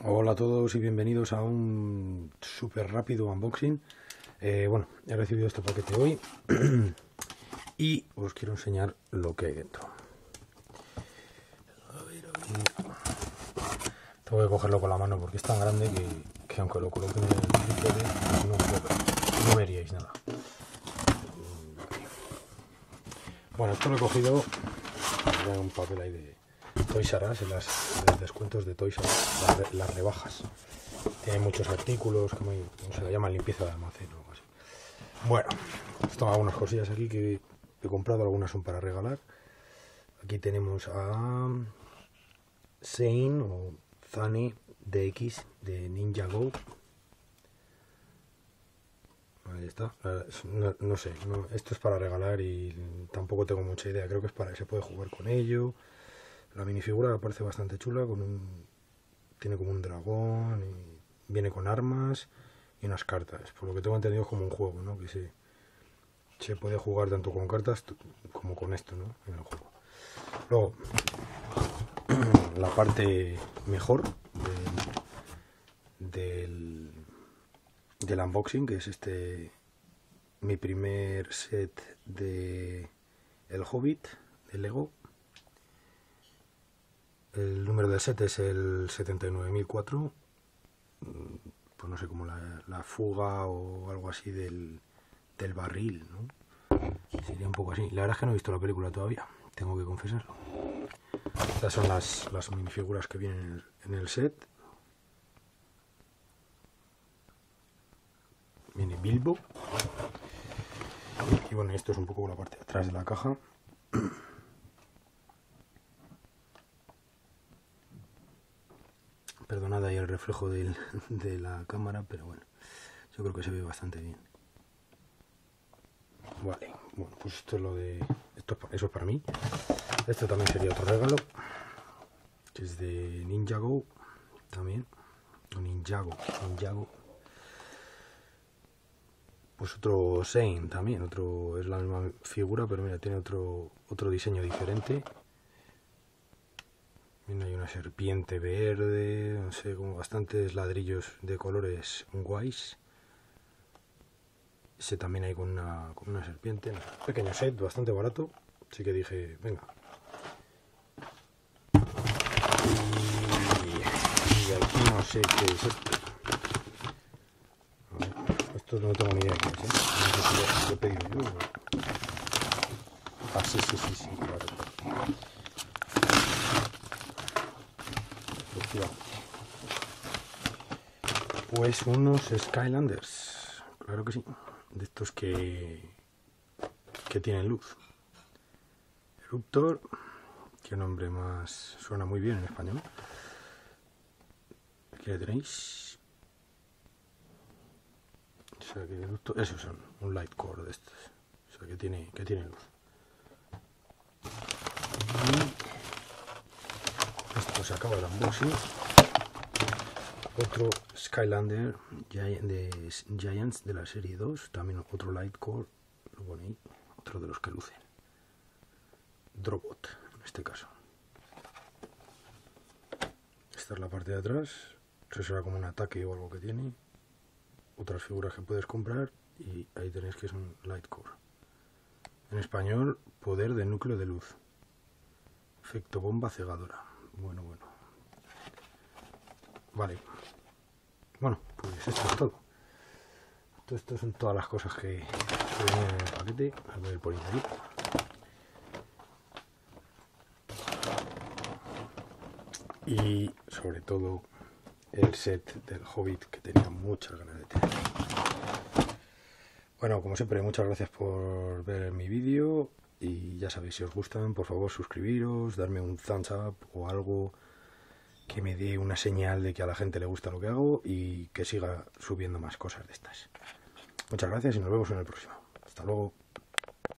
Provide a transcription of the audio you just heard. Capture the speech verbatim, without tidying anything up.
Hola a todos y bienvenidos a un súper rápido unboxing. Eh, bueno, he recibido este paquete hoy y os quiero enseñar lo que hay dentro. A ver, a ver. Tengo que cogerlo con la mano porque es tan grande que, que aunque lo coloque en el trípode no puedo, no veríais nada. Bueno, esto lo he cogido en un papel ahí de Toys R Us, en, las, en los descuentos de Toys R Us, las, las rebajas. Tiene muchos artículos, como se le llama limpieza de almacén o algo así. Bueno, tengo algunas cosillas aquí que he comprado, algunas son para regalar. Aquí tenemos a Zane o Zane D X de Ninjago. Ahí está. No, no sé, no, esto es para regalar y tampoco tengo mucha idea. Creo que es para que se puede jugar con ello. La minifigura me parece bastante chula, con un, tiene como un dragón y viene con armas y unas cartas. Por lo que tengo entendido es como un juego, ¿no? Que se, se puede jugar tanto con cartas como con esto, ¿no? En el juego. Luego, la parte mejor del, del, del unboxing, que es este, mi primer set de El Hobbit, de Lego. El número del set es el setenta y nueve mil cuatro. Pues no sé, como la, la fuga o algo así del, del barril, ¿no? Sería un poco así. La verdad es que no he visto la película todavía, tengo que confesarlo. Estas son las, las minifiguras que vienen en el, en el set. Viene Bilbo. Y bueno, esto es un poco la parte de atrás de la caja. Perdonad ahí el reflejo del, de la cámara, pero bueno, yo creo que se ve bastante bien. Vale, bueno, pues esto es lo de... Esto, eso es para mí. Esto también sería otro regalo, que es de Ninjago, también. O Ninjago, Ninjago. Pues otro Zane también, otro, es la misma figura, pero mira, tiene otro, otro diseño diferente. Mira, hay una serpiente verde, no sé, como bastantes ladrillos de colores guays. Ese también hay con una, con una serpiente. Un pequeño set, bastante barato. Así que dije, venga. Y, y aquí no sé qué es esto. A ver, esto no tengo ni idea qué es, ¿eh? No sé si lo, lo he pedido yo. Ah, sí, sí, sí, sí, claro. Pues unos Skylanders, claro que sí, de estos que, que tienen luz. Eruptor, qué nombre más, suena muy bien en español. Aquí le tenéis. O sea que Eruptor, esos son, un light core de estos, o sea que tiene, que tiene luz. Y esto se acaba el unboxing. Otro Skylander de Giants de la serie dos, también otro light core, lo pone ahí, otro de los que lucen. Drobot, en este caso. Esta es la parte de atrás, eso será como un ataque o algo que tiene. Otras figuras que puedes comprar y ahí tenéis que es un light core. En español, poder de núcleo de luz. Efecto bomba cegadora. Bueno, bueno. Vale. Bueno, pues esto es todo. Todo esto son todas las cosas que, que vienen en el paquete. A ver por ahí. Y sobre todo el set del Hobbit, que tenía muchas ganas de tener. Bueno, como siempre, muchas gracias por ver mi vídeo. Y ya sabéis, si os gustan, por favor suscribiros, darme un thumbs up o algo que me dé una señal de que a la gente le gusta lo que hago y que siga subiendo más cosas de estas. Muchas gracias y nos vemos en el próximo. Hasta luego.